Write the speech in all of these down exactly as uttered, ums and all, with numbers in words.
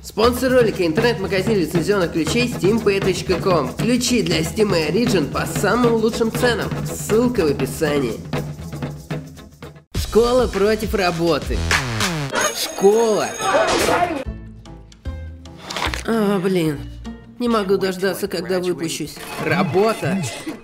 Спонсор ролика — интернет-магазин лицензионных ключей стим пэй точка ком. Ключи для Steam и Origin по самым лучшим ценам. Ссылка в описании. Школа против работы. Школа. А, блин. Не могу дождаться, когда выпущусь. Работа.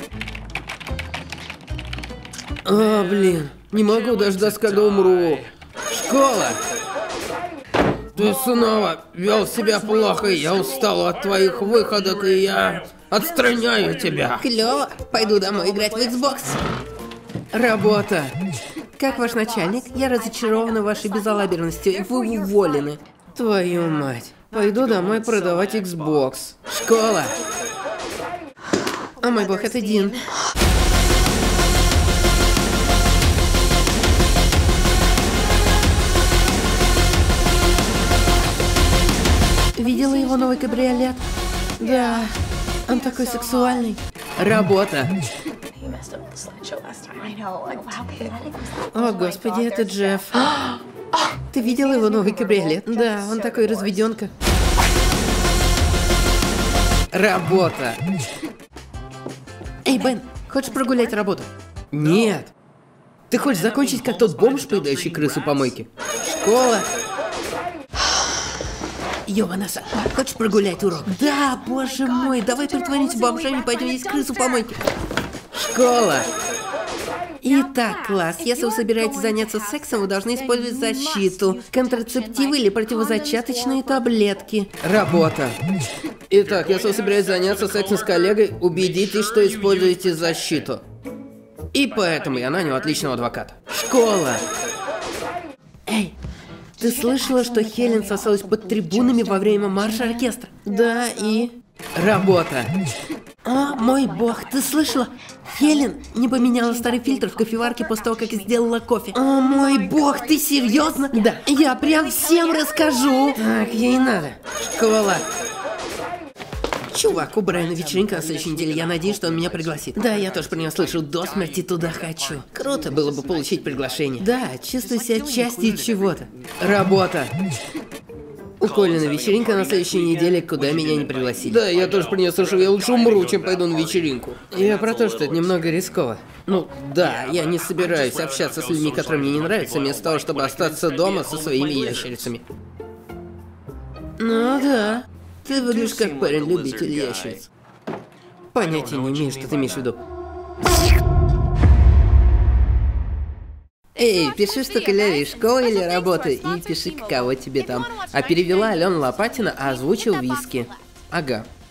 А, блин. Не могу дождаться, когда умру. Школа. Ты снова вел себя плохо, я устал от твоих выходок, и я отстраняю тебя. Клево. Пойду домой играть в Xbox. Работа. Как ваш начальник? Я разочарована вашей безалаберностью. Вы уволены. Твою мать. Пойду домой продавать Xbox. Школа. О мой бог, это Дин. Видела его новый кабриолет? Да. Он такой сексуальный. Работа. О, господи, это Джефф. Ты видела его новый кабриолет? Да, он такой разведенка. Работа. Эй, Бен, хочешь прогулять работу? Нет. Ты хочешь закончить как тот бомж, поедающий крысу помойки? Школа. Ёбанаса, хочешь прогулять урок? Да, боже мой, давай притворимся бомжами, пойдем есть крысу помойки. Школа. Итак, класс, если вы собираетесь заняться сексом, вы должны использовать защиту, контрацептивы или противозачаточные таблетки. Работа. Итак, если вы собираетесь заняться сексом с коллегой, убедитесь, что используете защиту. И поэтому я нанял отличного адвоката. Школа. Эй, ты слышала, что Хелен сосалась под трибунами во время марша оркестра? Да, и... Работа. О, мой бог, ты слышала? Хелен не поменяла старый фильтр в кофеварке после того, как сделала кофе. О, мой бог, ты серьезно? Да. Я прям всем расскажу. Так, ей надо. Школа. Чувак, у Брайана вечеринка на следующей неделе. Я надеюсь, что он меня пригласит. Да, я тоже про него слышал. До смерти туда хочу. Круто было бы получить приглашение. Да, чувствую себя частью чего-то. Работа. У Колина вечеринка на следующей неделе, куда меня не пригласили. Да, я тоже про нее слышал. Я лучше умру, чем пойду на вечеринку. Я про то, что это немного рисково. Ну, да, я не собираюсь общаться с людьми, которые мне не нравятся, вместо того, чтобы остаться дома со своими ящерицами. Ну да. Ты выглядишь как парень-любитель ящериц. Понятия не имею, что ты имеешь в виду. Эй, пиши, что клявишь, школа или работа, и пиши, каково тебе там. А перевела Алена Лопатина, а озвучил Виски. Ага.